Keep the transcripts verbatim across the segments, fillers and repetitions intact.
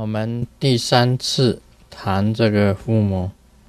我们第三次谈这个附魔。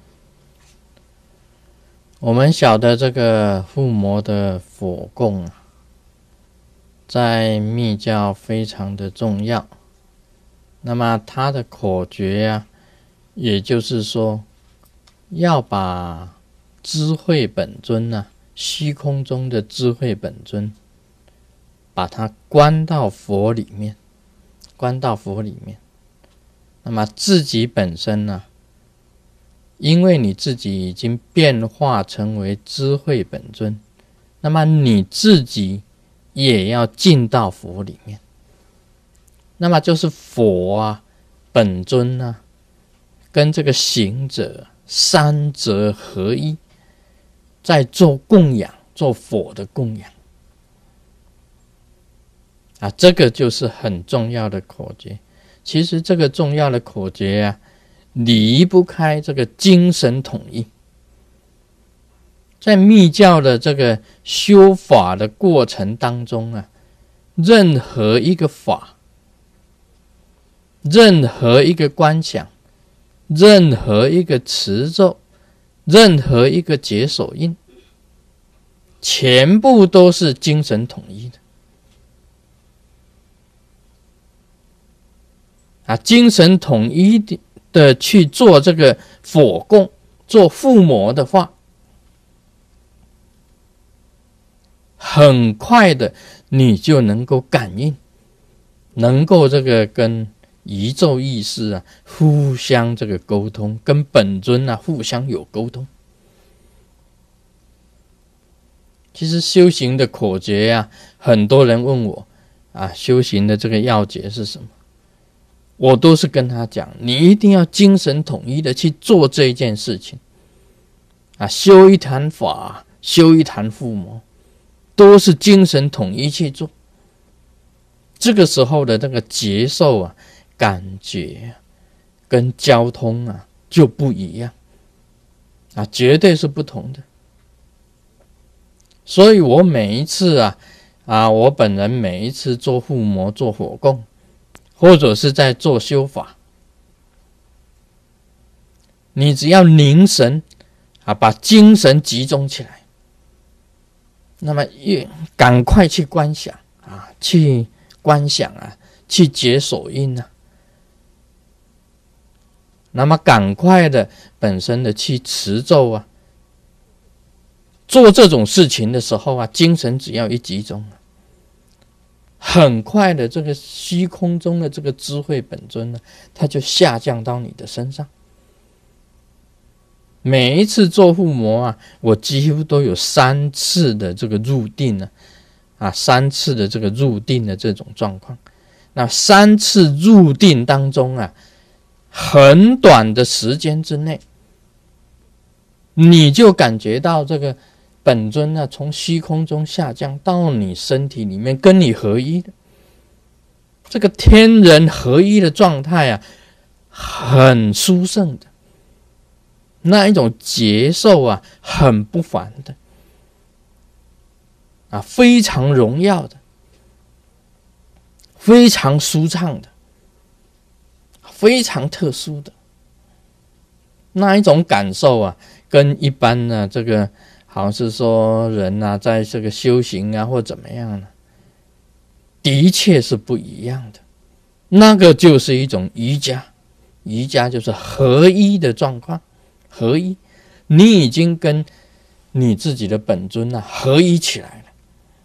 我们晓得这个附魔的火供啊，在密教非常的重要。那么它的口诀啊，也就是说，要把智慧本尊啊，虚空中的智慧本尊，把它关到佛里面，关到佛里面。那么自己本身呢、啊，因为你自己已经变化成为智慧本尊，那么你自己也要进到佛里面。那么就是佛啊，本尊啊，跟这个行者三者合一，在做供养，做佛的供养啊，这个就是很重要的口诀。其实这个重要的口诀啊，离不开这个精神统一。在密教的这个修法的过程当中啊，任何一个法，任何一个观想，任何一个持咒，任何一个解手印，全部都是精神统一的啊！精神统一的的去做这个火供，做附魔的话，很快的你就能够感应，能够这个跟宇宙意识啊互相这个沟通，跟本尊啊互相有沟通。其实修行的口诀啊，很多人问我啊，修行的这个要诀是什么？我都是跟他讲，你一定要精神统一的去做这一件事情啊，修一坛法，修一坛附魔，都是精神统一去做。这个时候的那个节奏啊，感觉跟交通啊就不一样啊，绝对是不同的。所以我每一次啊啊，我本人每一次做附魔、做火供，或者是在做修法，你只要凝神啊，把精神集中起来，那么赶快去观想啊，去观想啊，去解手印啊，那么赶快的本身的去持咒啊，做这种事情的时候啊，精神只要一集中，很快的这个虚空中的这个智慧本尊呢，它就下降到你的身上。每一次做附魔啊，我几乎都有三次的这个入定呢，啊，三次的这个入定的这种状况。那三次入定当中啊，很短的时间之内，你就感觉到这个本尊啊，从虚空中下降到你身体里面，跟你合一的这个天人合一的状态啊，很殊胜的，那一种节奏啊，很不凡的啊，非常荣耀的，非常舒畅的，非常特殊的那一种感受啊，跟一般呢这个好像是说人啊，在这个修行啊或怎么样呢，的确是不一样的。那个就是一种瑜伽，瑜伽就是合一的状况，合一，你已经跟你自己的本尊啊合一起来了。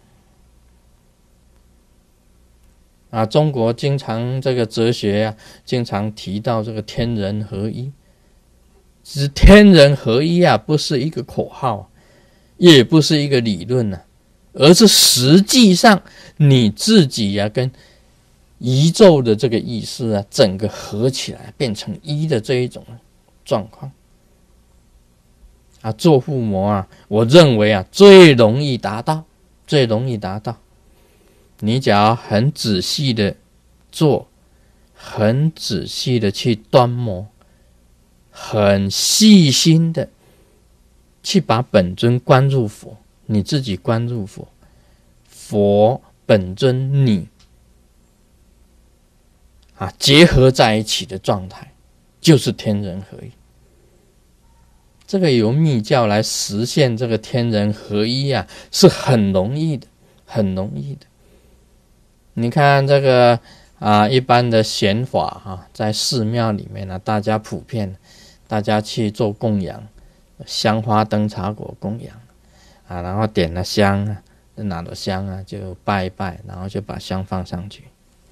啊，中国经常这个哲学啊，经常提到这个天人合一。只天人合一啊，不是一个口号，也不是一个理论啊，而是实际上你自己啊跟宇宙的这个意识啊，整个合起来变成一的这一种状况啊。做附魔啊，我认为啊最容易达到，最容易达到。你只要很仔细的做，很仔细的去端摩，很细心的去把本尊关入佛，你自己关入佛，佛本尊你啊结合在一起的状态，就是天人合一。这个由密教来实现这个天人合一啊，是很容易的，很容易的。你看这个啊，一般的显法啊，在寺庙里面呢、啊，大家普遍，大家去做供养，香花灯茶果供养啊，然后点了香啊，拿了香啊，就拜一拜，然后就把香放上去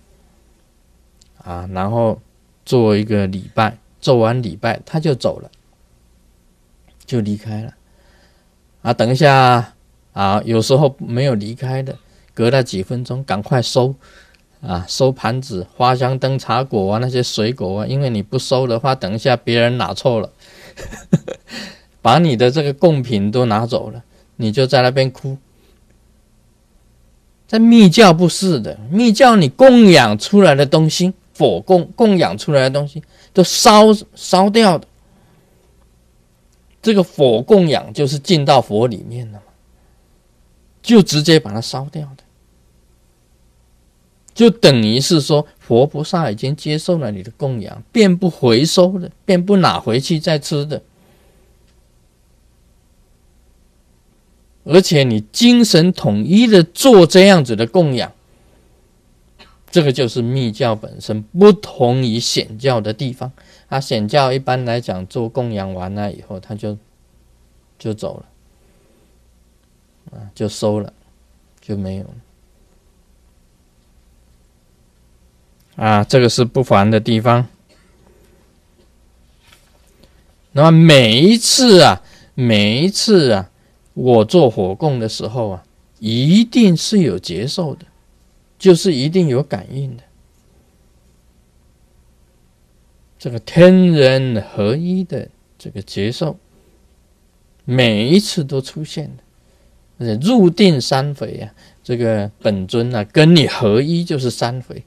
啊，然后做一个礼拜，做完礼拜他就走了。就离开了啊！等一下啊，有时候没有离开的，隔了几分钟，赶快收啊，收盘子、花香灯茶果啊，那些水果啊，因为你不收的话，等一下别人拿错了，把你的这个贡品都拿走了，你就在那边哭。在密教不是的，密教你供养出来的东西，佛供供养出来的东西，都烧烧掉的。这个佛供养就是进到佛里面了嘛，就直接把它烧掉的，就等于是说佛菩萨已经接受了你的供养，便不回收的，便不拿回去再吃的。而且你精神统一的做这样子的供养，这个就是密教本身不同于显教的地方。啊，显教一般来讲做供养完了以后，他就就走了，啊，就收了，就没有了。啊，这个是不凡的地方。那么每一次啊，每一次啊，我做火供的时候啊，一定是有接受的，就是一定有感应的。这个天人合一的这个接受，每一次都出现的，而且入定三回啊，这个本尊啊跟你合一就是三回。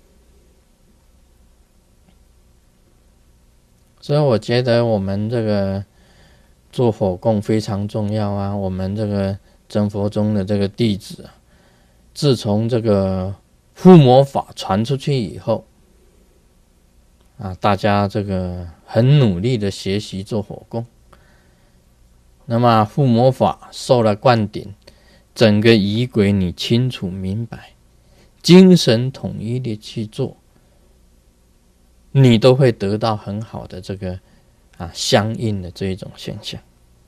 所以我觉得我们这个做火供非常重要啊。我们这个真佛宗的这个弟子啊，自从这个护摩法传出去以后啊，大家这个很努力的学习做火供。那么护摩法受了灌顶，整个仪轨你清楚明白，精神统一的去做，你都会得到很好的这个啊相应的这一种现象。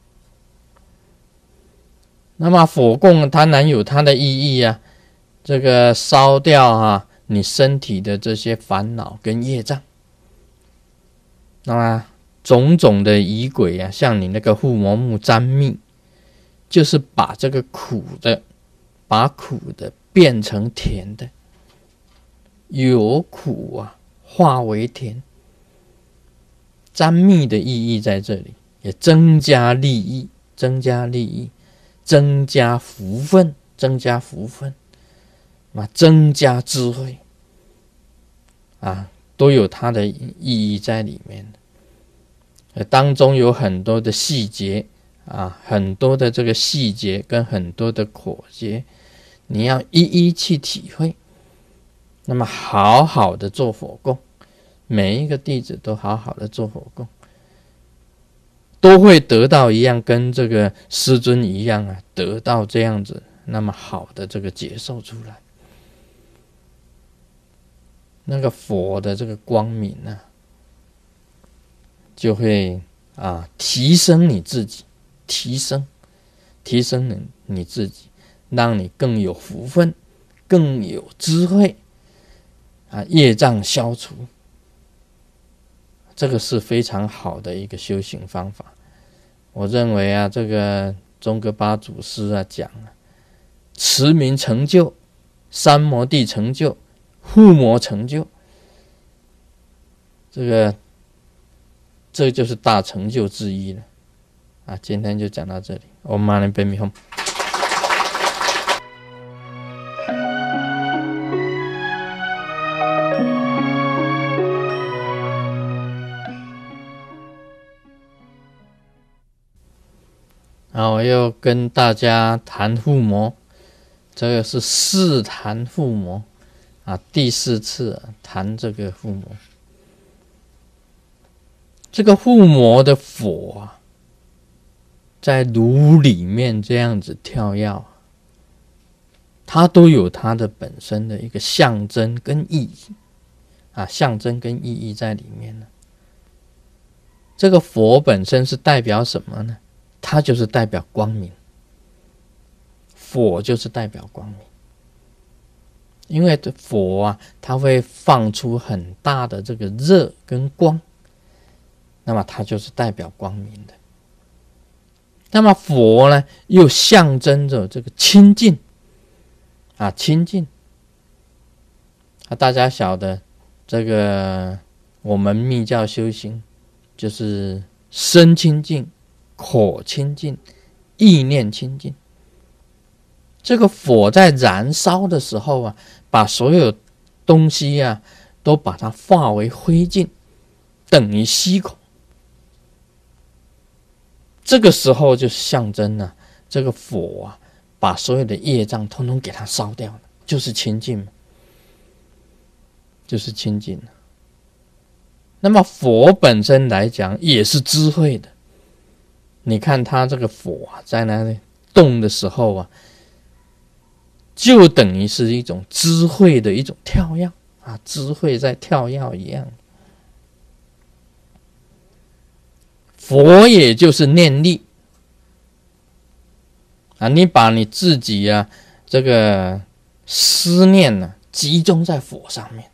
那么火供当然有它的意义啊，这个烧掉啊你身体的这些烦恼跟业障。那么种种的仪轨啊，像你那个护摩木沾蜜，就是把这个苦的，把苦的变成甜的，有苦啊化为甜。沾蜜的意义在这里，也增加利益，增加利益，增加福分，增加福分，啊，增加智慧，啊，都有它的意义在里面的。当中有很多的细节啊，很多的这个细节跟很多的口诀，你要一一去体会。那么好好的做火供，每一个弟子都好好的做火供，都会得到一样，跟这个师尊一样啊，得到这样子那么好的这个接受出来。那个佛的这个光明啊，就会啊提升你自己，提升提升你你自己，让你更有福分，更有智慧啊，业障消除。这个是非常好的一个修行方法。我认为啊，这个宗喀巴祖师啊讲啊，持名成就、三摩地成就、护摩成就，这个这就是大成就之一了。啊，今天就讲到这里。Om Mani Padme Hum。然后我又跟大家谈护摩，这个是四谈护摩啊，第四次、啊、谈这个附魔。这个附魔的佛啊，在炉里面这样子跳跃，它都有它的本身的一个象征跟意义啊，象征跟意义在里面呢。这个佛本身是代表什么呢？它就是代表光明，佛就是代表光明。因为佛啊，它会放出很大的这个热跟光，那么它就是代表光明的。那么佛呢，又象征着这个清净啊，清净啊，大家晓得这个我们密教修行就是身清净、口清净、意念清净。这个火在燃烧的时候啊，把所有东西啊都把它化为灰烬，等于虚空。这个时候就象征了、啊、这个火啊，把所有的业障统统给它烧掉了，就是清净，就是清净。那么佛本身来讲也是智慧的，你看它这个火、啊、在那里动的时候啊，就等于是一种智慧的一种跳跃啊，智慧在跳跃一样。佛也就是念力啊，你把你自己啊这个思念呢、啊、集中在佛上面。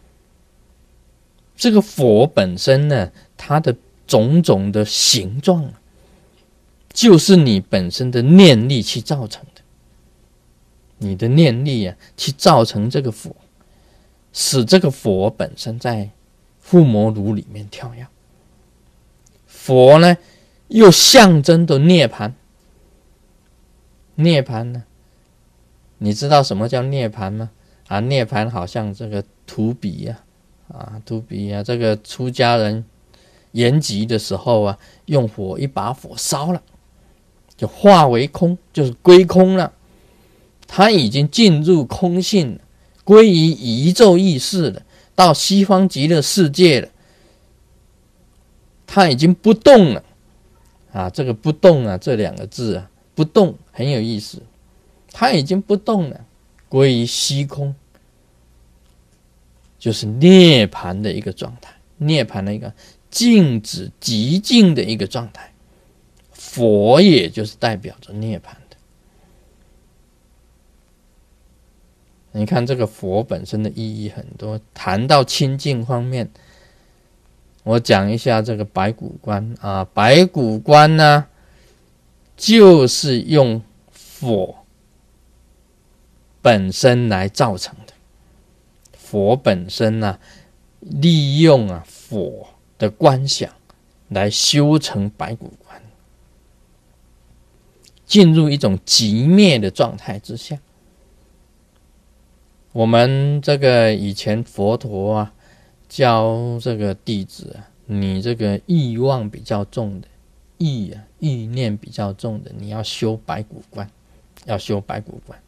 这个佛本身呢，它的种种的形状、啊、就是你本身的念力去造成的。你的念力啊，去造成这个佛，使这个佛本身在附魔炉里面跳跃。佛呢，又象征的涅槃。涅槃呢，你知道什么叫涅槃吗？啊，涅槃好像这个荼毗啊，啊，荼毗啊，这个出家人延吉的时候啊，用火一把火烧了，就化为空，就是归空了。他已经进入空性了，归于宇宙意识了，到西方极乐世界了。他已经不动了啊！这个不动啊，这两个字啊，不动很有意思。他已经不动了，归于虚空，就是涅槃的一个状态，涅槃的一个静止极静的一个状态。佛也就是代表着涅槃的。你看这个佛本身的意义很多，谈到清净方面，我讲一下这个白骨观啊，白骨观呢，就是用火本身来造成的。佛本身呢、啊，利用啊火的观想来修成白骨观，进入一种寂灭的状态之下。我们这个以前佛陀啊，教这个弟子啊，你这个欲望比较重的，意啊意念比较重的，你要修白骨观，要修白骨观。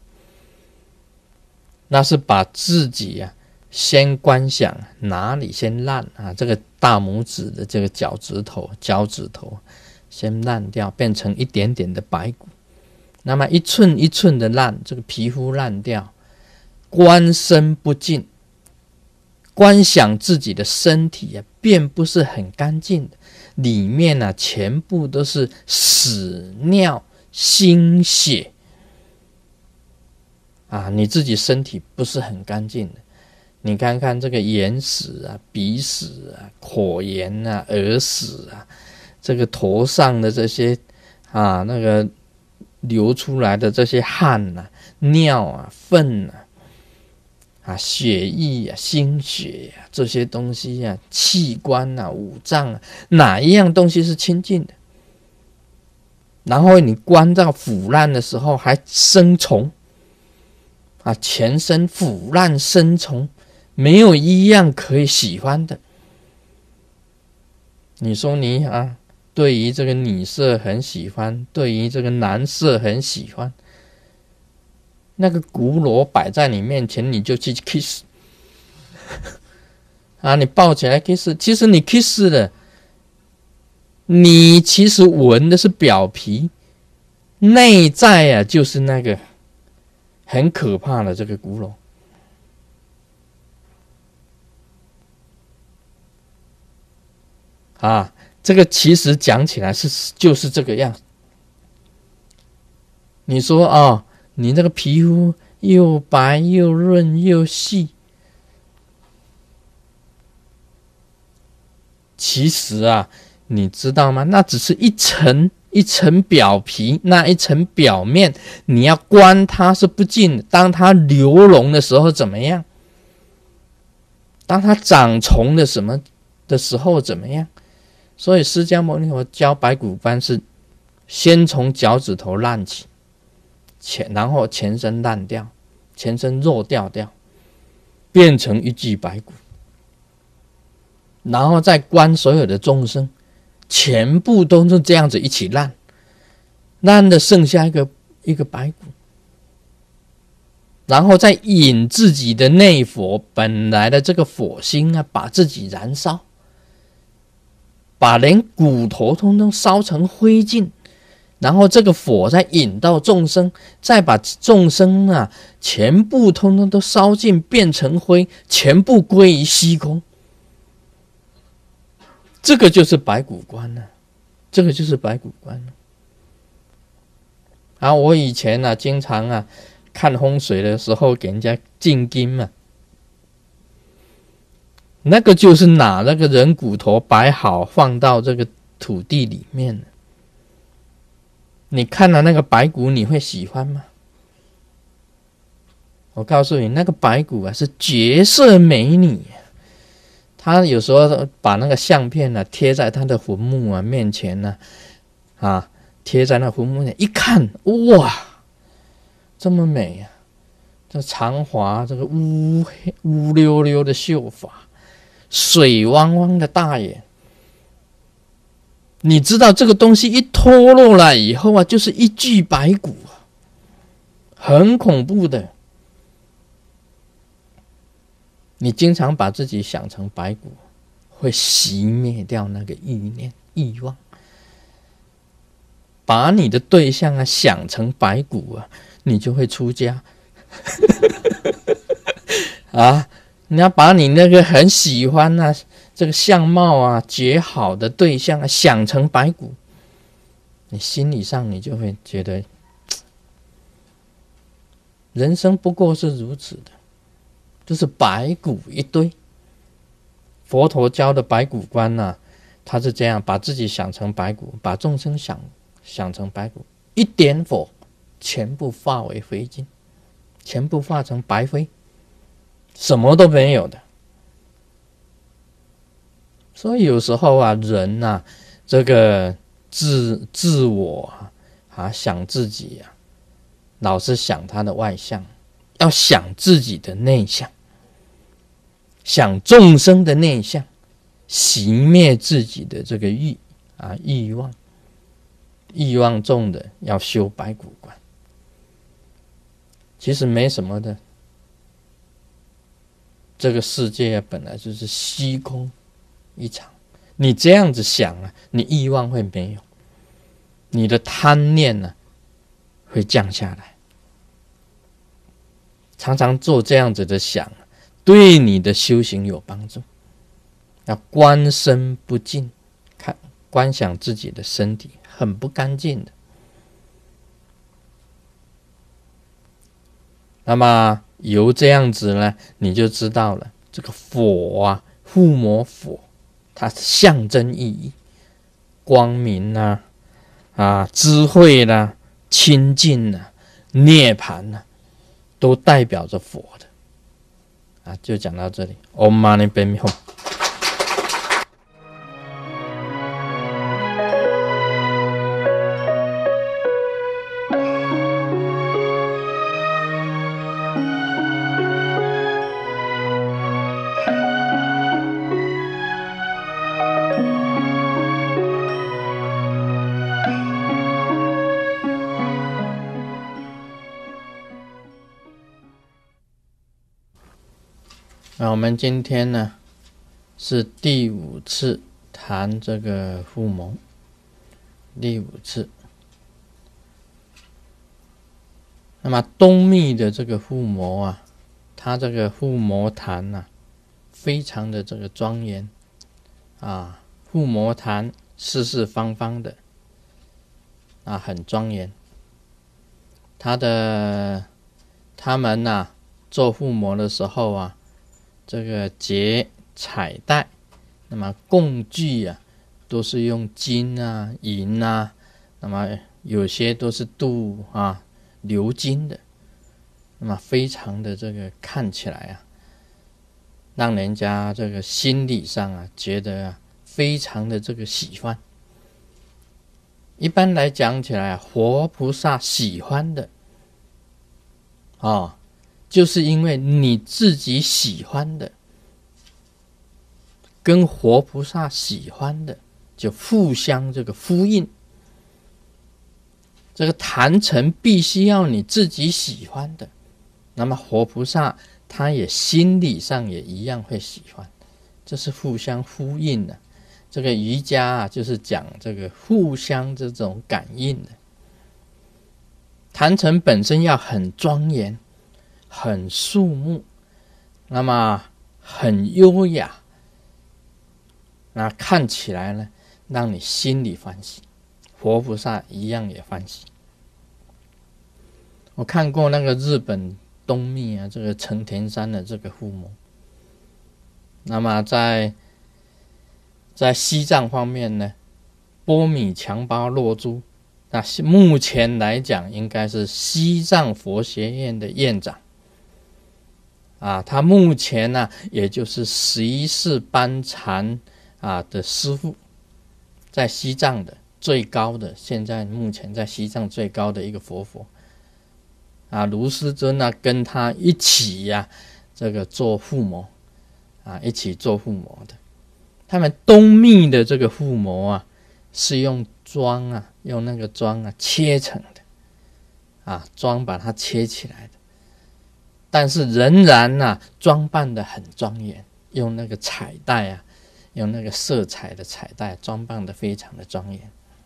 那是把自己啊先观想哪里先烂啊，这个大拇指的这个脚趾头、脚趾头先烂掉，变成一点点的白骨。那么一寸一寸的烂，这个皮肤烂掉，观身不净。观想自己的身体啊，并不是很干净的，里面啊全部都是屎尿心血啊，你自己身体不是很干净的。你看看这个眼屎啊、鼻屎啊、口炎啊、耳屎啊，这个头上的这些啊那个流出来的这些汗啊、尿啊、粪啊。啊，血液啊、心血啊，这些东西啊，器官啊、五脏啊，哪一样东西是清净的？然后你观到腐烂的时候还生虫啊，全身腐烂生虫，没有一样可以喜欢的。你说你啊，对于这个女色很喜欢，对于这个男色很喜欢。那个骨螺摆在你面前，你就去 kiss， 啊，你抱起来 kiss， 其实你 kiss 了，你其实闻的是表皮，内在啊就是那个很可怕的这个骨头。啊，这个其实讲起来是就是这个样。你说哦，你那个皮肤又白又润又细，其实啊，你知道吗？那只是一层一层表皮，那一层表面，你要观它是不净的。当它流脓的时候怎么样？当它长虫的什么的时候怎么样？所以释迦牟尼佛教白骨观是先从脚趾头烂起，前然后全身烂掉，全身肉掉掉，变成一具白骨，然后再观所有的众生，全部都是这样子一起烂，烂的剩下一个一个白骨，然后再引自己的内火，本来的这个火星啊，把自己燃烧。把连骨头通通烧成灰烬，然后这个火再引到众生，再把众生啊全部通通都烧尽，变成灰，全部归于虚空。这个就是白骨观了、啊，这个就是白骨观了、啊。啊，我以前啊经常啊看风水的时候给人家进金嘛。那个就是拿那个人骨头摆好，放到这个土地里面了。你看了那个白骨，你会喜欢吗？我告诉你，那个白骨啊是绝色美女。他有时候把那个相片啊贴在他的坟墓啊面前呢、啊，啊，贴在那坟墓上，一看，哇，这么美啊！这长发，这个乌黑乌溜溜的秀发。水汪汪的大眼，你知道这个东西一脱落来以后啊，就是一具白骨啊，很恐怖的。你经常把自己想成白骨，会熄灭掉那个欲念欲望。把你的对象啊想成白骨啊，你就会出家啊。你要把你那个很喜欢啊，这个相貌啊绝好的对象啊想成白骨，你心理上你就会觉得，人生不过是如此的，就是白骨一堆。佛陀教的白骨观啊，他是这样把自己想成白骨，把众生想想成白骨，一点火，全部化为灰烬，全部化成白灰。什么都没有的。所以有时候啊，人啊，这个自自我啊，想自己啊，老是想他的外相，要想自己的内相，想众生的内相，熄灭自己的这个欲啊欲望，欲望重的要修白骨观，其实没什么的。这个世界本来就是虚空一场，你这样子想啊，你欲望会没有，你的贪念呢、啊、会降下来。常常做这样子的想，对你的修行有帮助。要观身不净，看观想自己的身体很不干净的。那么由这样子呢，你就知道了，这个火啊，护摩火，它象征意义，光明啊，啊，智慧啦、啊，清净啊，涅槃啊，都代表着佛的。啊，就讲到这里。Om Mani Padme Hum。那我们今天呢， 是第五次谈这个护摩，第五次。那么东密的这个护摩啊，它这个护摩坛啊，非常的这个庄严啊，护摩坛四四方方的啊，很庄严。他的他们呐、啊，做护摩的时候啊，这个结彩带，那么供具啊，都是用金啊、银啊，那么有些都是镀啊鎏金的，那么非常的这个看起来啊，让人家这个心理上啊觉得啊非常的这个喜欢。一般来讲起来啊，活菩萨喜欢的哦，就是因为你自己喜欢的跟活菩萨喜欢的就互相这个呼应。这个坛城必须要你自己喜欢的，那么活菩萨他也心理上也一样会喜欢，这是互相呼应的。这个瑜伽啊，就是讲这个互相这种感应的。坛城本身要很庄严、很肃穆，那么很优雅，那看起来呢，让你心里欢喜，活菩萨一样也欢喜。我看过那个日本东密啊，这个成田山的这个护摩，那么在在西藏方面呢，波米强巴洛珠，那目前来讲应该是西藏佛学院的院长啊，他目前呢、啊、也就是十一世班禅啊的师父，在西藏的最高的，现在目前在西藏最高的一个活佛啊，卢师尊呢、啊、跟他一起呀、啊，这个做护摩啊，一起做护摩的。他们东密的这个护摩啊，是用桩啊，用那个桩啊切成的啊，桩把它切起来的，但是仍然呐、啊、装扮的很庄严，用那个彩带啊，用那个色彩的彩带装扮的非常的庄严。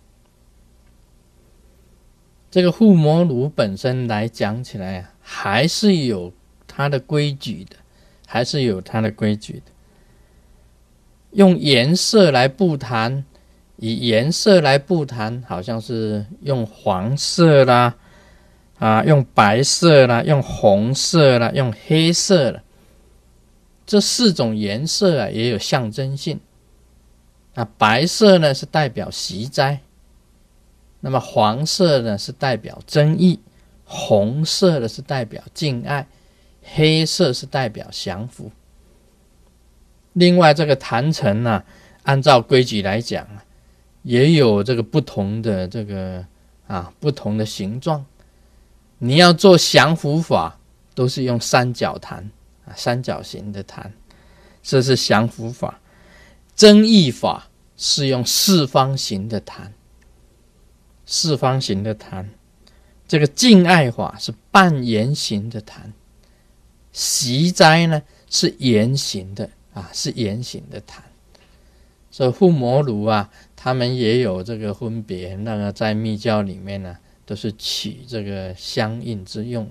这个护摩炉本身来讲起来啊，还是有它的规矩的，还是有它的规矩的。用颜色来布坛，以颜色来布坛，好像是用黄色啦，啊，用白色啦，用红色啦，用黑色啦，这四种颜色啊也有象征性。啊，白色呢是代表息灾，那么黄色呢是代表增益，红色呢是代表敬爱，黑色是代表降伏。另外这个坛城呢、啊，按照规矩来讲啊，也有这个不同的这个啊不同的形状。你要做降伏法，都是用三角坛啊，三角形的坛，这是降伏法。增益法是用四方形的坛，四方形的坛。这个敬爱法是半圆形的坛，息灾呢是圆形的。啊，是圆形的坛，所以护摩炉啊，他们也有这个分别。那个在密教里面呢、啊，都是取这个相应之用的。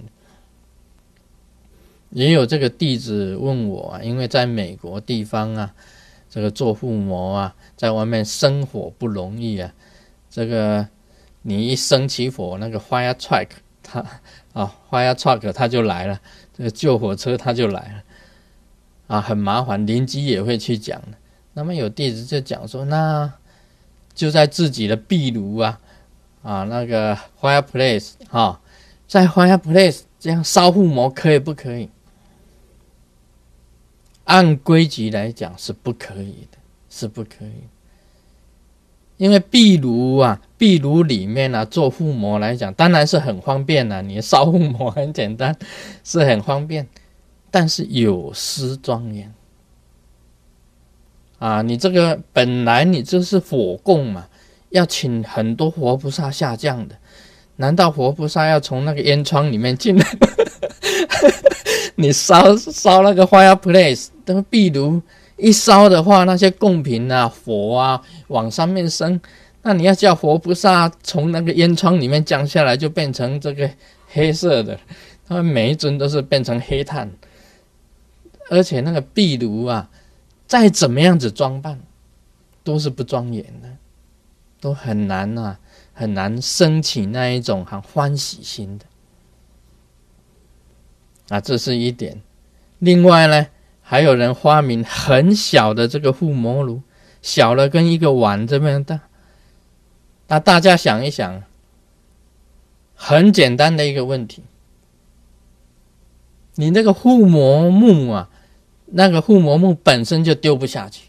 也有这个弟子问我啊，因为在美国地方啊，这个做护摩啊，在外面生火不容易啊。这个你一升起火，那个 fire truck 它啊 fire truck 它就来了，这个救火车它就来了。啊，很麻烦，邻居也会去讲的。那么有弟子就讲说，那就在自己的壁炉啊，啊那个 fireplace 啊，在 fireplace 这样烧护摩可以不可以？按规矩来讲是不可以的，是不可以的。因为壁炉啊，壁炉里面啊做护摩来讲，当然是很方便啦、啊，你烧护摩很简单，是很方便。但是有失庄严啊！你这个本来你就是火供嘛，要请很多活菩萨下降的，难道活菩萨要从那个烟囱里面进来？你烧烧那个 fireplace，那个壁炉一烧的话，那些贡品啊、火啊往上面升，那你要叫活菩萨从那个烟囱里面降下来，就变成这个黑色的，他们每一尊都是变成黑炭，而且那个壁炉啊，再怎么样子装扮，都是不庄严的，都很难啊，很难升起那一种很欢喜心的啊，这是一点。另外呢，还有人发明很小的这个护摩炉，小了跟一个碗这么大。那大家想一想，很简单的一个问题，你那个护摩木啊，那个护摩木本身就丢不下去，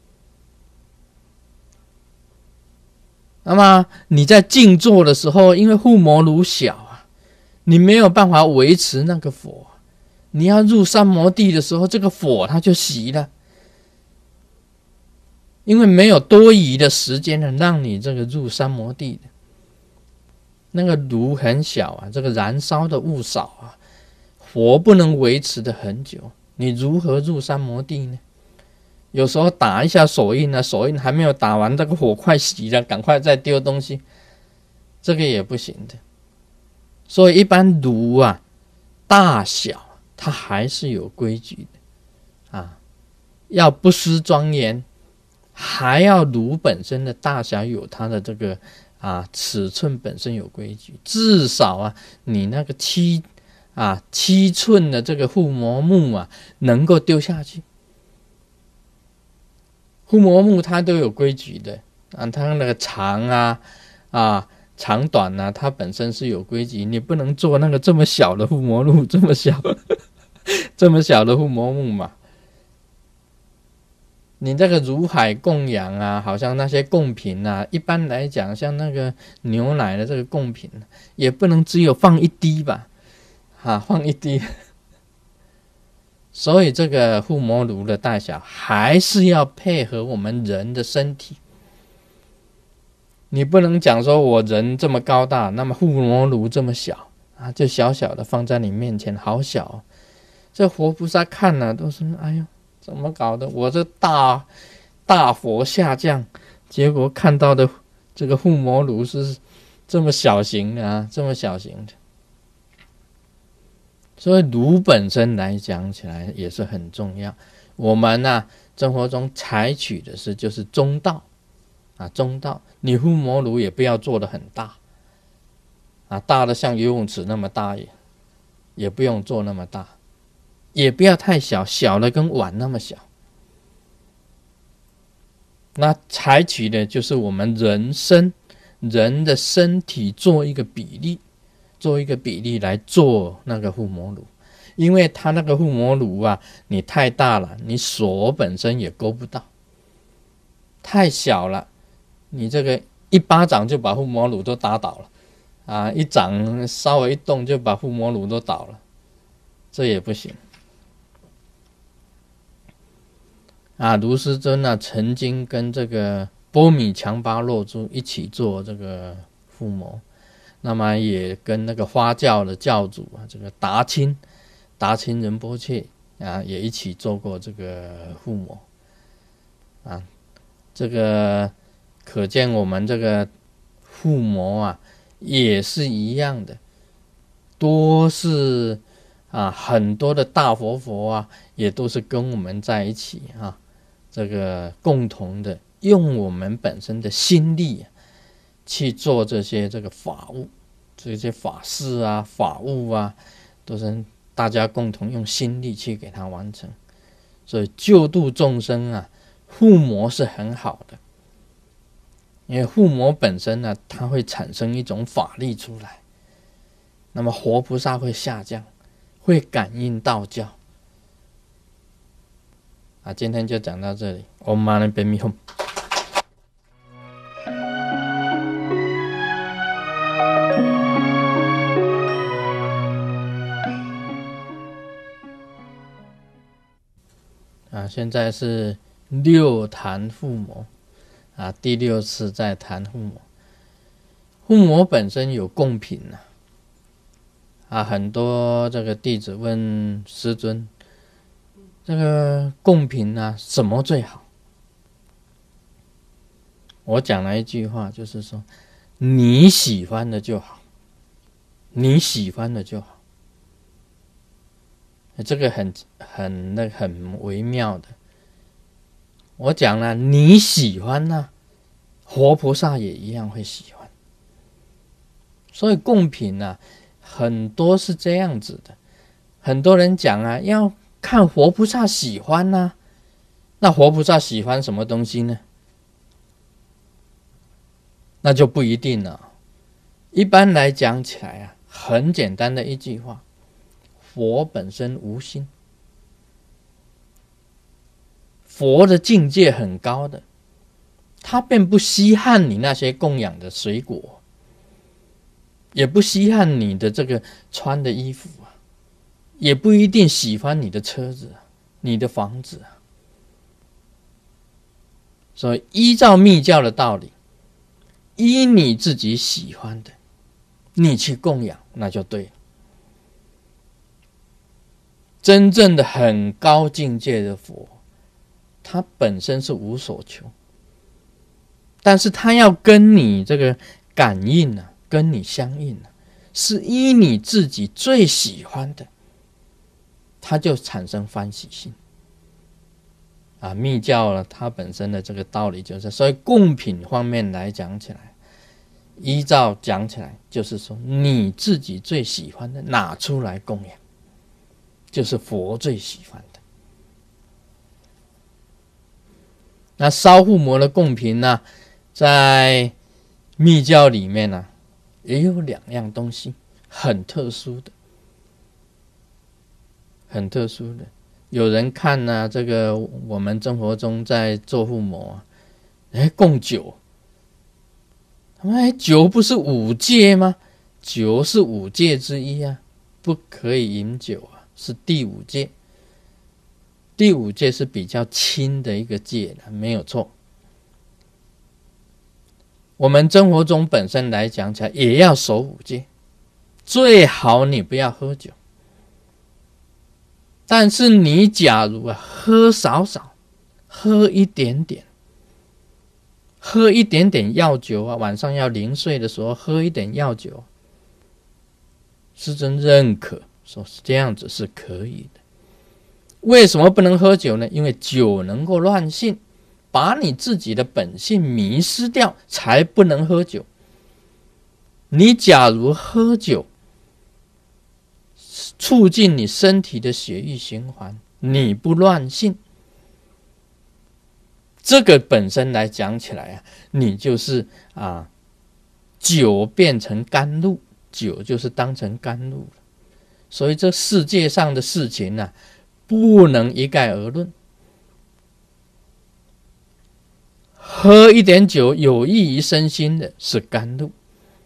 那么你在静坐的时候，因为护摩炉小啊，你没有办法维持那个火，你要入三摩地的时候，这个火它就熄了，因为没有多余的时间呢，让你这个入三摩地的。那个炉很小啊，这个燃烧的物少啊，火不能维持的很久，你如何入三摩地呢？有时候打一下手印啊，手印还没有打完，这个火快熄了，赶快再丢东西，这个也不行的。所以一般炉啊，大小它还是有规矩的啊，要不失庄严，还要炉本身的大小有它的这个啊尺寸本身有规矩，至少啊你那个七啊七寸的这个护摩木啊能够丢下去。护摩木它都有规矩的啊，它那个长啊啊长短啊，它本身是有规矩，你不能做那个这么小的护摩木，这么小这么小的护摩木嘛。你这个如海供养啊，好像那些贡品啊，一般来讲，像那个牛奶的这个贡品，也不能只有放一滴吧，啊，放一滴。所以这个护摩炉的大小还是要配合我们人的身体。你不能讲说我人这么高大，那么护摩炉这么小啊，就小小的放在你面前，好小哦。这活菩萨看了都是，哎呦，怎么搞的？我这大大佛下降，结果看到的这个护摩炉是这么小型的啊，这么小型的。所以炉本身来讲起来也是很重要。我们呢、啊，生活中采取的是就是中道啊，中道。你护摩炉也不要做得很大啊，大的像游泳池那么大也也不用做那么大，也不要太小，小的跟碗那么小。那采取的就是我们人身人的身体做一个比例。做一个比例来做那个护摩炉，因为它那个护摩炉啊，你太大了，你手本身也勾不到；太小了，你这个一巴掌就把护摩炉都打倒了啊！一掌稍微一动就把护摩炉都倒了，这也不行啊！卢师尊啊，曾经跟这个波米强巴洛珠一起做这个护摩。那么也跟那个花教的教主啊，这个达钦达钦仁波切啊，也一起做过这个护摩啊。这个可见我们这个护摩啊，也是一样的，多是啊很多的大佛佛啊，也都是跟我们在一起啊，这个共同的用我们本身的心力、啊。去做这些这个法物，这些法事啊、法物啊，都是大家共同用心力去给它完成。所以救度众生啊，护摩是很好的，因为护摩本身呢，它会产生一种法力出来，那么活菩萨会下降，会感应道教。啊，今天就讲到这里。Om Mani Padme Hum。啊，现在是六坛护摩啊，第六次在谈护摩。护摩本身有贡品啊，啊，很多这个弟子问师尊这个贡品啊，什么最好？我讲了一句话，就是说你喜欢的就好，你喜欢的就好。这个很很那很微妙的。我讲了，你喜欢呢、啊，活菩萨也一样会喜欢。所以贡品啊，很多是这样子的。很多人讲啊，要看活菩萨喜欢啊，那活菩萨喜欢什么东西呢？那就不一定了。一般来讲起来啊，很简单的一句话：佛本身无心。佛的境界很高的，他并不稀罕你那些供养的水果，也不稀罕你的这个穿的衣服啊，也不一定喜欢你的车子、你的房子啊。所以依照密教的道理，依你自己喜欢的，你去供养，那就对了。真正的很高境界的佛，他本身是无所求，但是他要跟你这个感应啊，跟你相应啊，是依你自己最喜欢的，他就产生欢喜心。啊，密教呢，它本身的这个道理就是，所以贡品方面来讲起来，依照讲起来，就是说你自己最喜欢的拿出来供养，就是佛最喜欢的。那烧护摩的贡品呢，在密教里面呢，也有两样东西很特殊的，很特殊的。有人看呢、啊，这个我们生活中在做护摩，哎，供酒，他们哎，酒不是五戒吗？酒是五戒之一啊，不可以饮酒啊，是第五戒。第五戒是比较轻的一个戒，没有错。我们生活中本身来讲起来，也要守五戒，最好你不要喝酒。但是你假如啊喝少少，喝一点点，喝一点点药酒啊，晚上要临睡的时候喝一点药酒，师尊认可说是这样子是可以的。为什么不能喝酒呢？因为酒能够乱性，把你自己的本性迷失掉，才不能喝酒。你假如喝酒，促进你身体的血液循环，你不乱性，这个本身来讲起来啊，你就是啊，酒变成甘露，酒就是当成甘露了。所以这世界上的事情啊，不能一概而论。喝一点酒有益于身心的是甘露，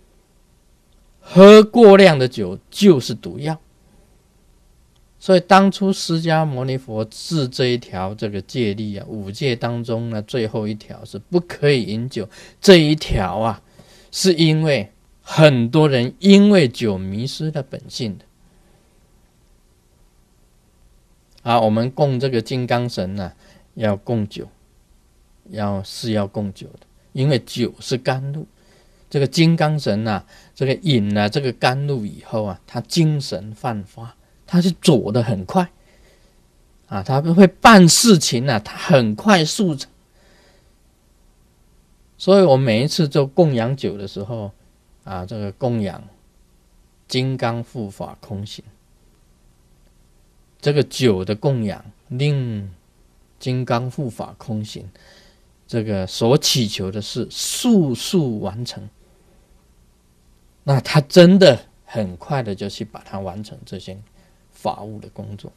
喝过量的酒就是毒药。所以当初释迦牟尼佛制这一条这个戒律啊，五戒当中呢，最后一条是不可以饮酒。这一条啊，是因为很多人因为酒迷失了本性的。啊，我们供这个金刚神呢、啊，要供酒，要是要供酒的，因为酒是甘露。这个金刚神啊，这个饮了这个甘露以后啊，他精神焕发。他是走得很快啊，他会办事情啊，他很快速成。所以我每一次做供养酒的时候啊，这个供养金刚护法空行，这个酒的供养令金刚护法空行，这个所祈求的是速速完成。那他真的很快的就去把它完成这些法务的工作。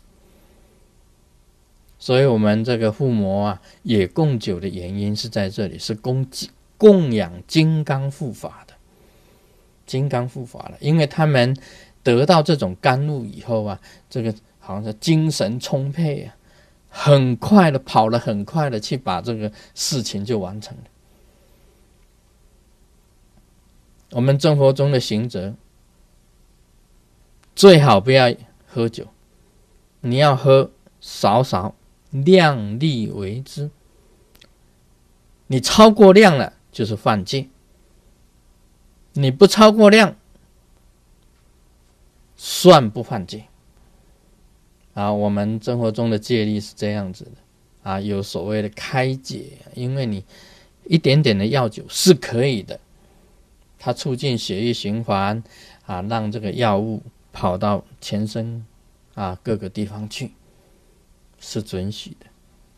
所以我们这个护摩啊，也供酒的原因是在这里，是供供养金刚护法的，金刚护法了，因为他们得到这种甘露以后啊，这个好像是精神充沛啊，很快的跑了，很快的去把这个事情就完成了。我们生活中的行者，最好不要喝酒，你要喝少少， 量力为之。你超过量了就是犯戒，你不超过量算不犯戒啊。我们生活中的戒律是这样子的啊，有所谓的开解，因为你一点点的药酒是可以的，它促进血液循环啊，让这个药物跑到全身啊各个地方去，是准许的。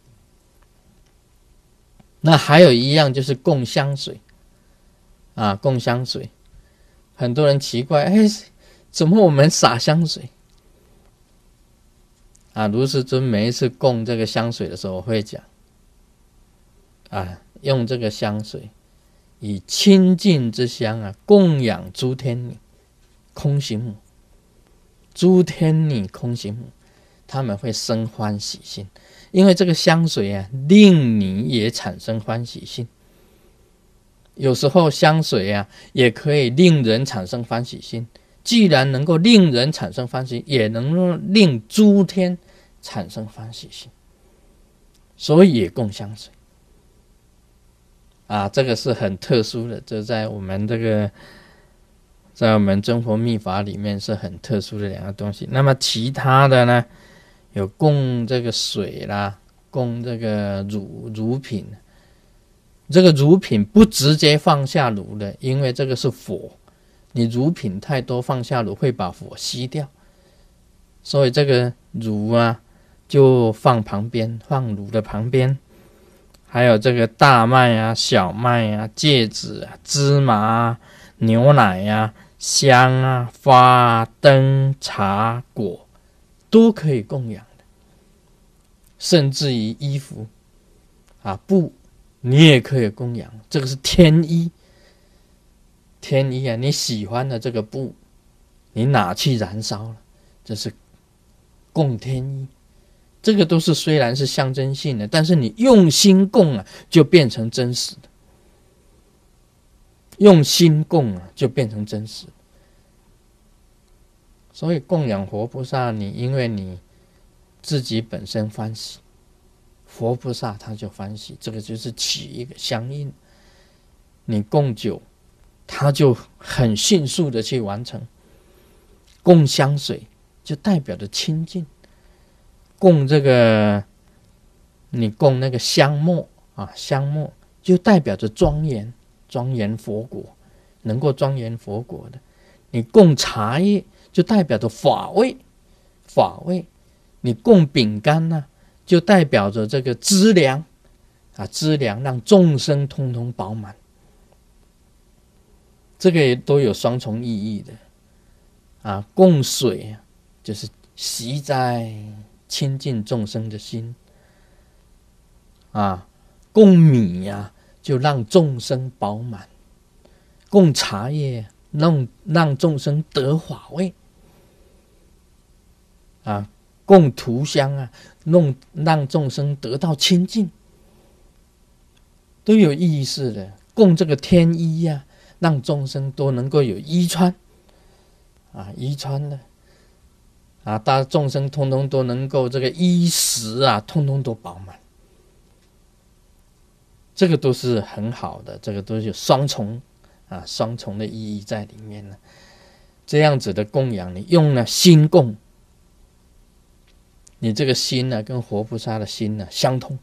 那还有一样就是供香水啊，供香水，很多人奇怪，哎，怎么我们洒香水啊？卢师尊每一次供这个香水的时候，我会讲啊，用这个香水以清净之香啊，供养诸天女、空行母。诸天女、空行母，他们会生欢喜心，因为这个香水啊，令你也产生欢喜心。有时候香水啊，也可以令人产生欢喜心。既然能够令人产生欢喜，也能够令诸天产生欢喜心，所以也供香水啊，这个是很特殊的，这在我们这个在我们真佛密法里面是很特殊的两个东西。那么其他的呢，有供这个水啦，供这个乳乳品。这个乳品不直接放下炉的，因为这个是火，你乳品太多放下炉会把火熄掉，所以这个乳啊就放旁边，放炉的旁边。还有这个大麦啊、小麦啊、芥子啊、芝麻啊、牛奶啊、香啊、花啊、灯、茶、果都可以供养的，甚至于衣服啊、布你也可以供养，这个是天衣。天衣啊，你喜欢的这个布，你拿去燃烧了，这是供天衣。这个都是虽然是象征性的，但是你用心供啊，就变成真实的。用心供啊，就变成真实的。所以供养活菩萨，你因为你自己本身欢喜，佛菩萨他就欢喜，这个就是起一个相应。你供酒，他就很迅速的去完成。供香水就代表着清净，供这个你供那个香末啊，香末就代表着庄严，庄严佛果，能够庄严佛果的。你供茶叶就代表着法味，法味。你供饼干呢、啊，就代表着这个资粮啊，资粮让众生通通饱满。这个也都有双重意义的啊。供水啊，就是习在亲近众生的心啊。供米啊，就让众生饱满。供茶叶，让让众生得法味啊。供涂香啊，弄让众生得到清净，都有意思的。供这个天衣啊，让众生都能够有衣穿啊，衣穿的啊，大家众生通通都能够这个衣食啊，通通都饱满。这个都是很好的，这个都是有双重啊，双重的意义在里面呢。这样子的供养，你用了心供。你这个心呢、啊，跟活菩萨的心呢、啊、相通，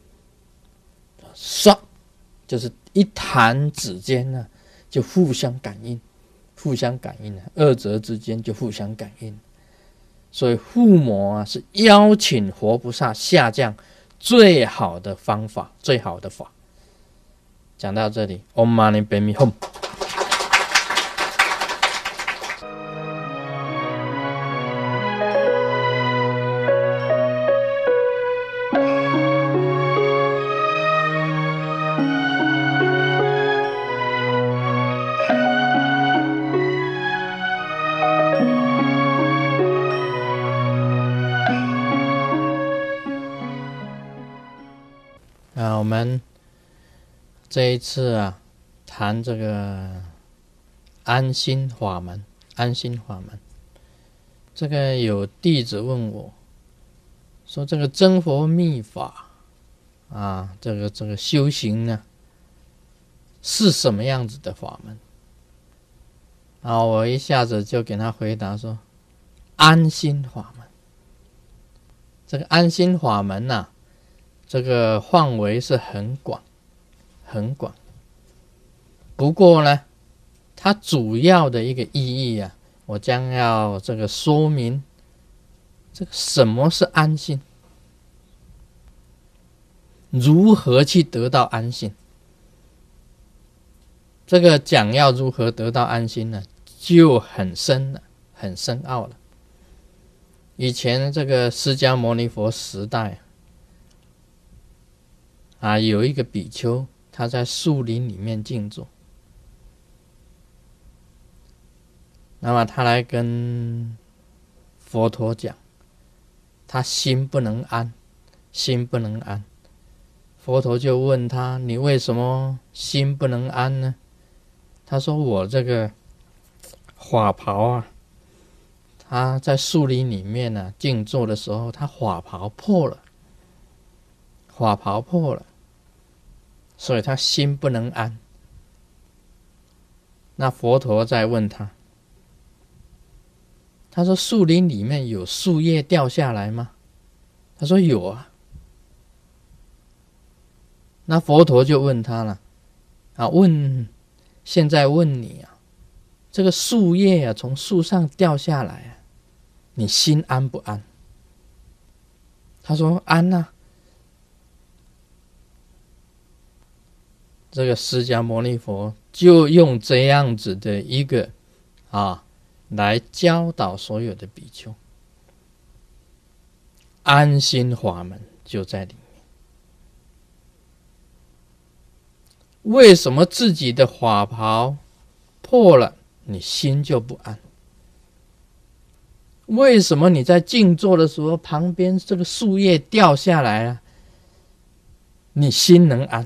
唰，就是一弹指间呢、啊，就互相感应，互相感应了，二者之间就互相感应。所以护摩啊，是邀请活菩萨下降最好的方法，最好的法。讲到这里 ，Om Mani Padme Hum。啊，我们这一次啊，谈这个安心法门，安心法门。这个有弟子问我， 说这个真佛密法啊，这个这个修行呢，是什么样子的法门？然后我一下子就给他回答说，安心法门。这个安心法门呐、啊，这个范围是很广，很广。不过呢，它主要的一个意义啊，我将要这个说明，这个什么是安心，如何去得到安心。这个讲要如何得到安心呢，就很深了，很深奥了。以前这个释迦牟尼佛时代啊，有一个比丘，他在树林里面静坐。那么他来跟佛陀讲，他心不能安，心不能安。佛陀就问他，你为什么心不能安呢？他说，我这个法袍啊，他在树林里面呢、啊、静坐的时候，他法袍破了，法袍破了，所以他心不能安。那佛陀再问他，他说，树林里面有树叶掉下来吗？他说有啊。那佛陀就问他了，啊，问，现在问你啊，这个树叶啊从树上掉下来啊，你心安不安？他说安啊。这个释迦牟尼佛就用这样子的一个啊来教导所有的比丘，安心法门就在里面。为什么自己的法袍破了，你心就不安？为什么你在静坐的时候，旁边这个树叶掉下来了，你心能安？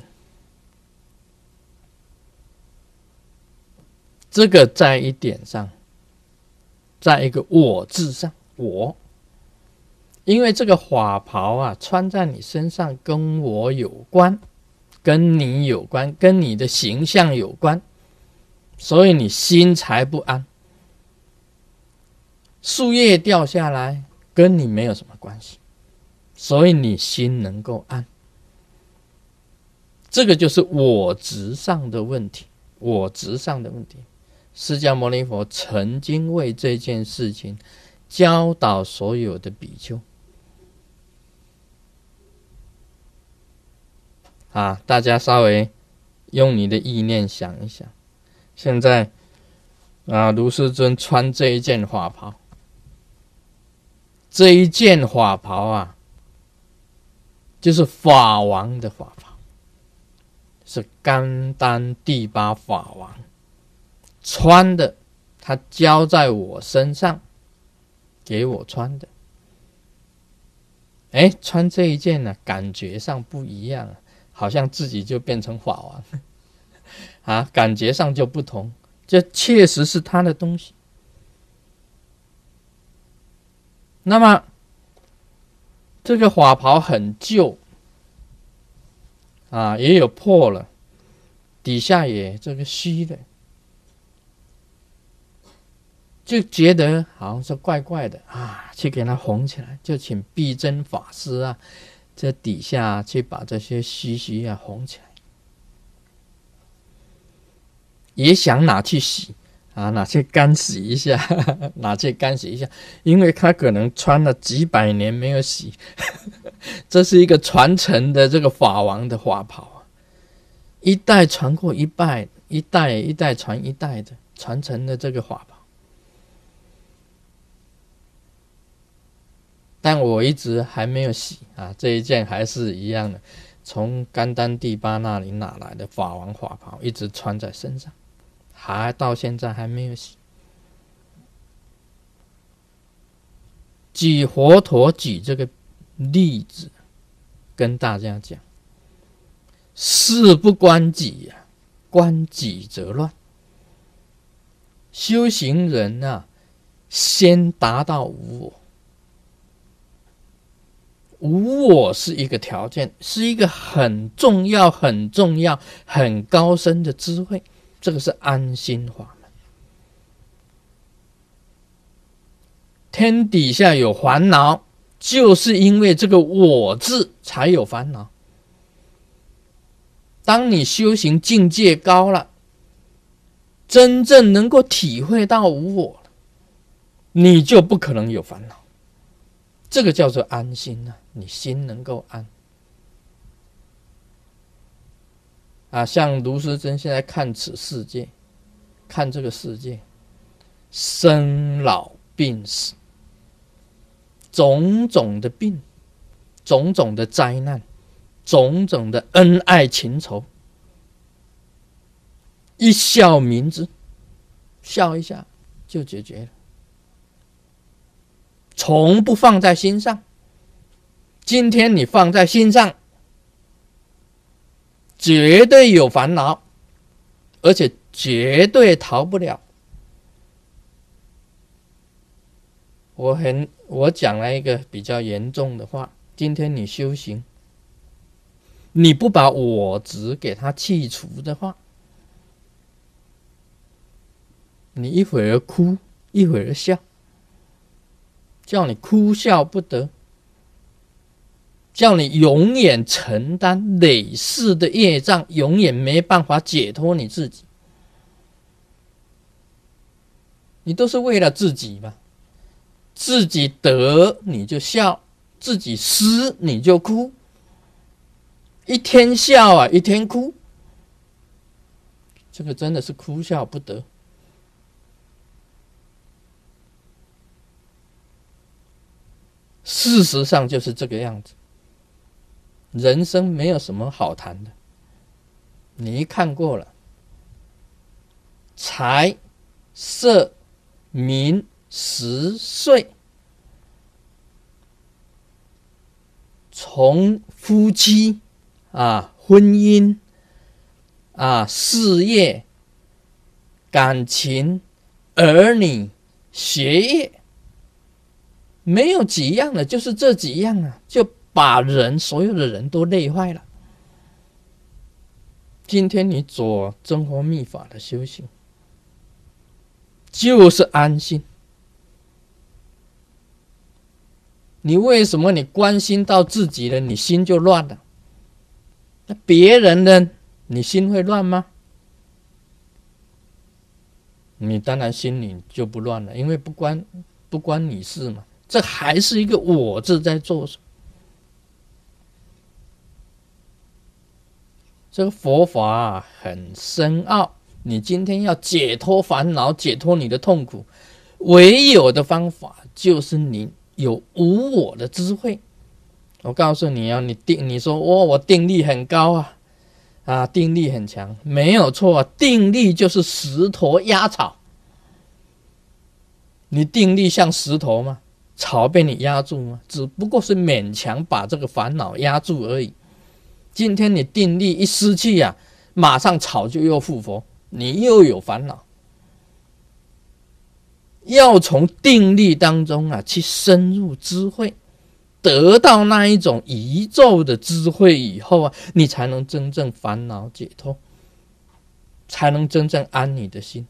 这个在一点上，在一个我字上，我，因为这个法袍啊穿在你身上跟我有关，跟你有关，跟你的形象有关，所以你心才不安。树叶掉下来跟你没有什么关系，所以你心能够安。这个就是我执上的问题，我执上的问题。释迦牟尼佛曾经为这件事情教导所有的比丘啊，大家稍微用你的意念想一想，现在啊，卢师尊穿这一件法袍，这一件法袍啊，就是法王的法袍，是甘丹第八法王穿的，他交在我身上，给我穿的。哎，穿这一件呢、啊，感觉上不一样、啊，好像自己就变成法王啊，感觉上就不同。这确实是他的东西。那么这个法袍很旧啊，也有破了，底下也这个虚的。就觉得好像是怪怪的啊，去给它红起来，就请碧真法师啊，这底下去把这些须须啊红起来，也想拿去洗啊，拿去干洗一下，呵呵拿去干洗一下，因为他可能穿了几百年没有洗，呵呵这是一个传承的这个法王的法袍啊，一代传过一代，一代一代传一代的传承的这个法袍。但我一直还没有洗啊，这一件还是一样的，从甘丹第八那里拿来的法王法袍，一直穿在身上，还到现在还没有洗。举佛陀举这个例子，跟大家讲，事不关己呀、啊，关己则乱。修行人啊，先达到无我。 无我是一个条件，是一个很重要、很重要、很高深的智慧。这个是安心法门。天底下有烦恼，就是因为这个我字才有烦恼。当你修行境界高了，真正能够体会到无我了，你就不可能有烦恼。这个叫做安心啊，你心能够安啊。像卢师珍现在看此世界，看这个世界，生老病死，种种的病，种种的灾难，种种的恩爱情仇，一笑泯之，笑一下就解决了，从不放在心上。今天你放在心上，绝对有烦恼，而且绝对逃不了。我很我讲了一个比较严重的话，今天你修行，你不把我执给它去除的话，你一会儿哭一会儿笑，叫你哭笑不得，叫你永远承担累世的业障，永远没办法解脱你自己。你都是为了自己嘛，自己得你就笑，自己失你就哭，一天笑啊一天哭，这个真的是哭笑不得。事实上就是这个样子，人生没有什么好谈的。你一看过了，财色名食睡，从夫妻啊、婚姻啊、事业、感情、儿女、学业，没有几样的，就是这几样啊，就把人所有的人都累坏了。今天你做真佛密法的修行，就是安心。你为什么你关心到自己了，你心就乱了？那别人呢，你心会乱吗？你当然心里就不乱了，因为不关不关你事嘛。这还是一个我字在做。这个佛法啊很深奥，你今天要解脱烦恼，解脱你的痛苦，唯有的方法就是你有无我的智慧。我告诉你啊，你定你说哦，我定力很高啊，啊，定力很强，没有错啊，定力就是石头压草。你定力像石头吗？草被你压住吗？只不过是勉强把这个烦恼压住而已。今天你定力一失去啊，马上草就又复活，你又有烦恼。要从定力当中啊去深入智慧，得到那一种宇宙的智慧以后啊，你才能真正烦恼解脱，才能真正安你的心。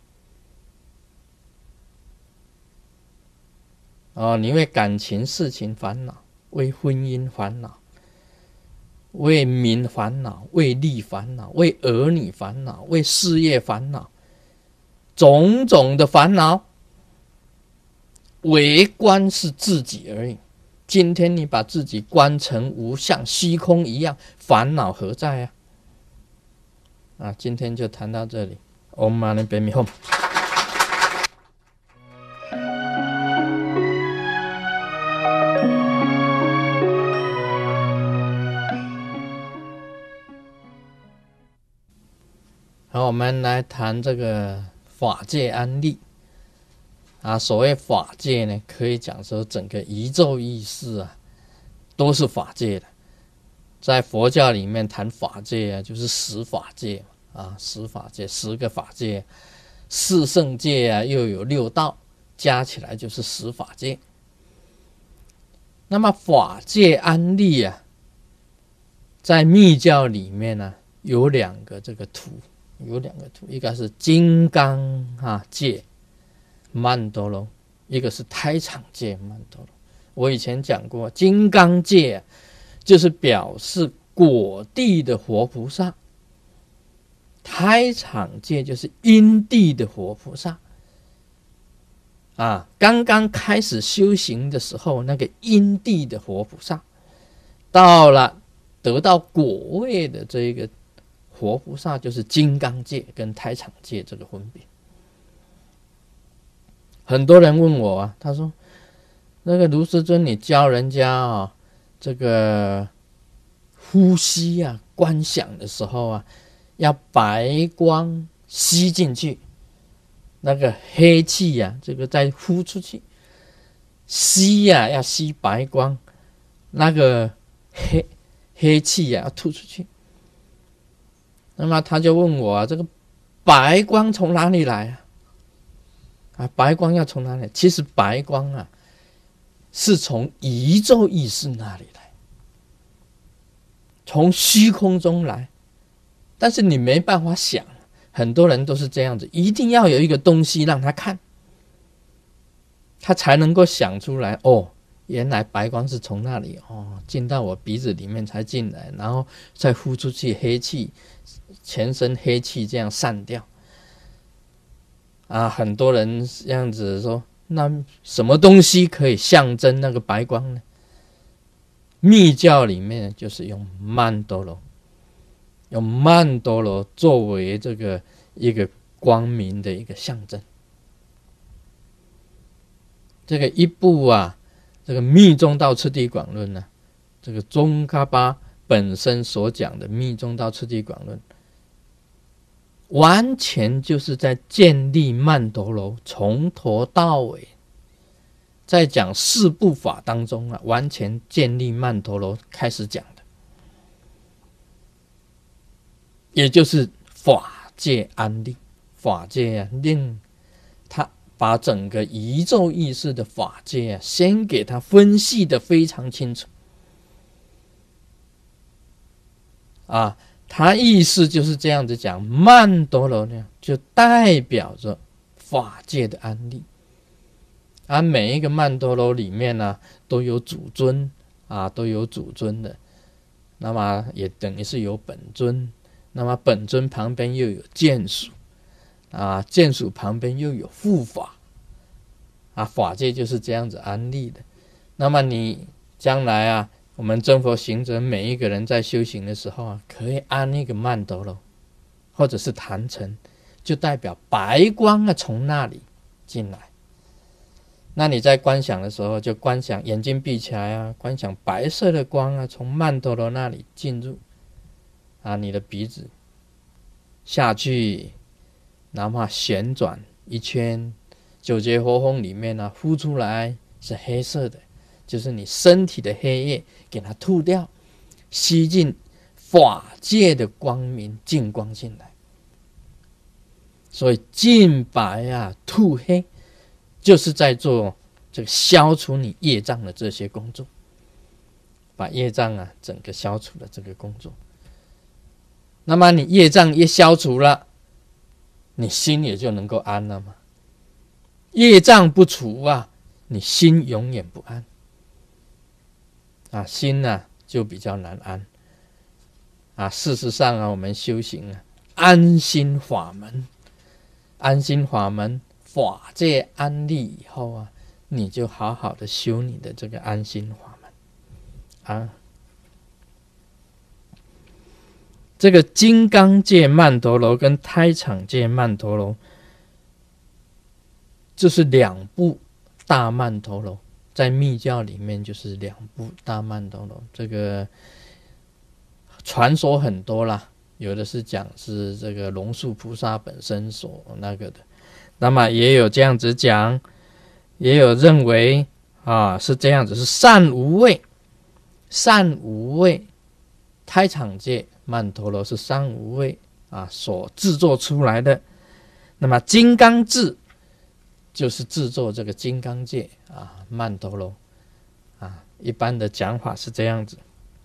哦，你为感情事情烦恼，为婚姻烦恼，为民烦恼，为利烦恼，为儿女烦恼，为事业烦恼，种种的烦恼，为观是自己而已。今天你把自己观成无相，虚空一样，烦恼何在啊？啊，今天就谈到这里。Om Mani Padme Hum。好，我们来谈这个法界安立啊。所谓法界呢，可以讲说整个宇宙意识啊，都是法界的。在佛教里面谈法界啊，就是十法界啊，十法界，十个法界，四圣界啊，又有六道，加起来就是十法界。 那么法界安立啊，在密教里面呢、啊，有两个这个图，有两个图，一个是金刚啊界曼陀罗，一个是胎场界曼陀罗。我以前讲过，金刚界、啊、就是表示果地的活菩萨，胎场界就是因地的活菩萨。啊，刚刚开始修行的时候，那个因地的活菩萨，到了得到果位的这个活菩萨，就是金刚界跟胎场界这个分别。很多人问我啊，他说：“那个卢师尊，你教人家啊，这个呼吸啊、观想的时候啊，要白光吸进去。”那个黑气呀、啊，这个再呼出去，吸呀、啊、要吸白光，那个黑黑气呀、啊、要吐出去。那么他就问我啊，这个白光从哪里来啊？啊，白光要从哪里？其实白光啊，是从宇宙意识那里来，从虚空中来，但是你没办法想。很多人都是这样子，一定要有一个东西让他看，他才能够想出来。哦，原来白光是从那里哦进到我鼻子里面才进来，然后再呼出去黑气，全身黑气这样散掉。啊，很多人这样子说，那什么东西可以象征那个白光呢？密教里面就是用曼陀罗。用曼陀罗作为这个一个光明的一个象征。这个一部啊，这个密宗道次第广论呢、啊，这个宗喀巴本身所讲的密宗道次第广论，完全就是在建立曼陀罗，从头到尾，在讲四部法当中啊，完全建立曼陀罗开始讲。也就是法界安立，法界啊，令他把整个宇宙意识的法界啊，先给他分析的非常清楚。啊，他意思就是这样子讲，曼陀罗呢，就代表着法界的安立。啊，每一个曼陀罗里面呢、啊，都有主尊啊，都有主尊的，那么也等于是有本尊。那么本尊旁边又有眷属啊，眷属旁边又有护法啊，法界就是这样子安立的。那么你将来啊，我们真佛行者每一个人在修行的时候啊，可以安一个曼陀罗，或者是坛城，就代表白光啊从那里进来。那你在观想的时候，就观想眼睛闭起来啊，观想白色的光啊从曼陀罗那里进入。啊，你的鼻子下去，然后旋转一圈，九节活风里面呢、啊，呼出来是黑色的，就是你身体的黑夜给它吐掉，吸进法界的光明净光进来。所以净白啊，吐黑，就是在做这个消除你业障的这些工作，把业障啊整个消除了这个工作。那么你业障一消除了，你心也就能够安了嘛。业障不除啊，你心永远不安啊，心呢、啊、就比较难安啊。事实上啊，我们修行啊，安心法门，安心法门，法界安立以后啊，你就好好的修你的这个安心法门啊。这个金刚界曼陀罗跟胎场界曼陀罗，就是两部大曼陀罗，在密教里面就是两部大曼陀罗。这个传说很多啦，有的是讲是这个龙树菩萨本身所那个的，那么也有这样子讲，也有认为啊是这样子，是善无畏，善无畏胎场界曼陀罗是三无畏啊所制作出来的。那么金刚智就是制作这个金刚界啊曼陀罗啊，一般的讲法是这样子。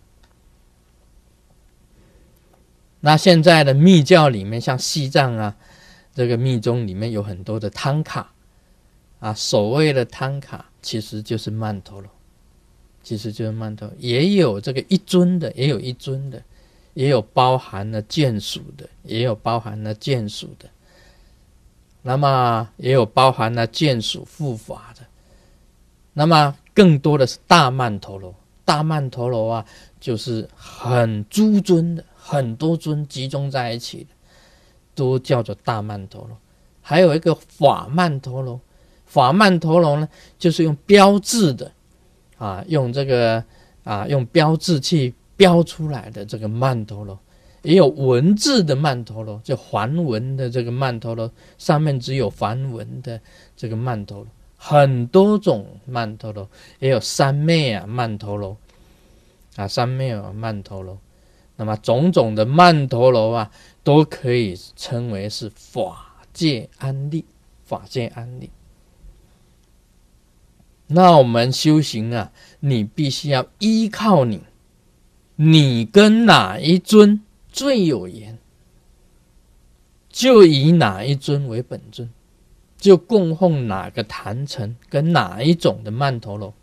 那现在的密教里面，像西藏啊，这个密宗里面有很多的汤卡啊，所谓的汤卡其实就是曼陀罗，其实就是曼陀罗，也有这个一尊的，也有一尊的，也有包含了眷属的，也有包含了眷属的，那么也有包含了眷属护法的，那么更多的是大曼陀罗。大曼陀罗啊，就是很诸尊的，很多尊集中在一起的，都叫做大曼陀罗。还有一个法曼陀罗，法曼陀罗呢，就是用标志的啊，用这个啊，用标志去标出来的这个曼陀罗。也有文字的曼陀罗，就梵文的这个曼陀罗，上面只有梵文的这个曼陀罗。很多种曼陀罗，也有三昧啊曼陀罗啊，三昧啊曼陀罗。那么种种的曼陀罗啊，都可以称为是法界安立，法界安立。那我们修行啊，你必须要依靠你，你跟哪一尊最有缘，就以哪一尊为本尊。就供奉哪个坛城跟哪一种的曼陀罗。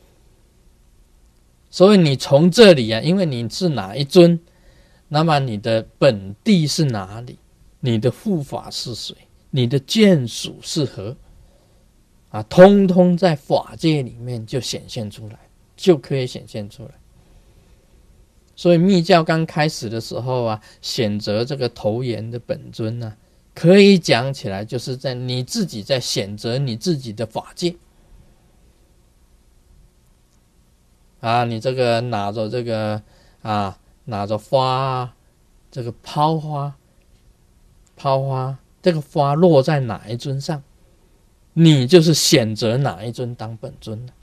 所以你从这里啊，因为你是哪一尊，那么你的本地是哪里，你的护法是谁，你的眷属是何啊，通通在法界里面就显现出来，就可以显现出来。所以密教刚开始的时候啊，选择这个头岩的本尊啊，可以讲起来，就是在你自己在选择你自己的法界啊，你这个拿着这个啊，拿着花，这个抛花，抛花，这个花落在哪一尊上，你就是选择哪一尊当本尊了。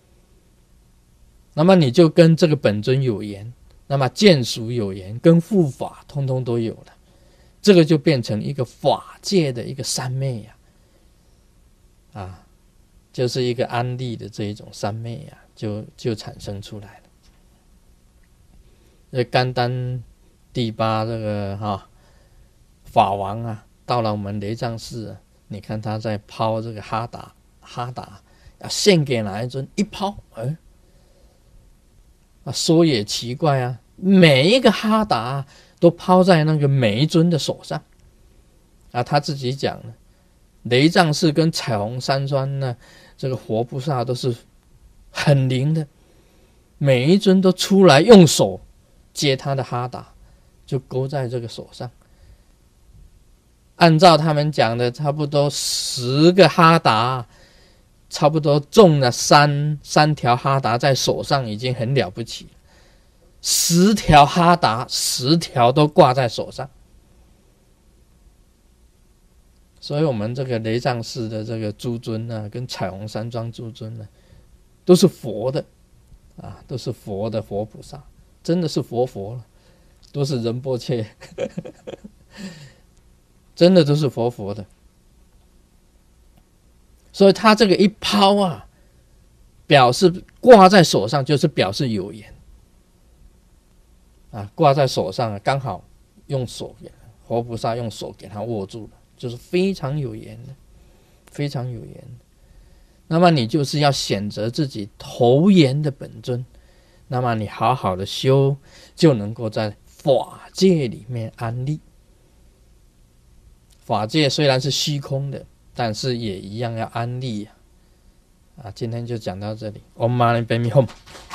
那么你就跟这个本尊有缘，那么眷属有缘，跟护法通通都有了。这个就变成一个法界的一个三昧呀、啊，啊，就是一个安立的这一种三昧呀、啊，就就产生出来了。这甘丹第八这个哈、啊、法王啊，到了我们雷藏寺、啊，你看他在抛这个哈达，哈达要献给哪一尊？一抛，哎，啊，说也奇怪啊，每一个哈达、啊。都抛在那个每一尊的手上啊，他自己讲了，雷藏寺跟彩虹山庄呢，这个活菩萨都是很灵的，每一尊都出来用手接他的哈达，就勾在这个手上。按照他们讲的，差不多十个哈达，差不多中了三三条哈达在手上，已经很了不起了。十条哈达，十条都挂在手上，所以我们这个雷藏寺的这个诸尊呢、啊，跟彩虹山庄诸尊呢，都是佛的啊，都是佛的佛菩萨，真的是佛佛了，都是仁波切，真的都是佛佛的。所以他这个一抛啊，表示挂在手上，就是表示有缘。啊，挂在手上啊，刚好用手给活菩萨用手给他握住了，就是非常有缘的，非常有缘的。那么你就是要选择自己投缘的本尊，那么你好好的修，就能够在法界里面安立。法界虽然是虚空的，但是也一样要安立啊。啊，今天就讲到这里。Om Mani Padme Hum。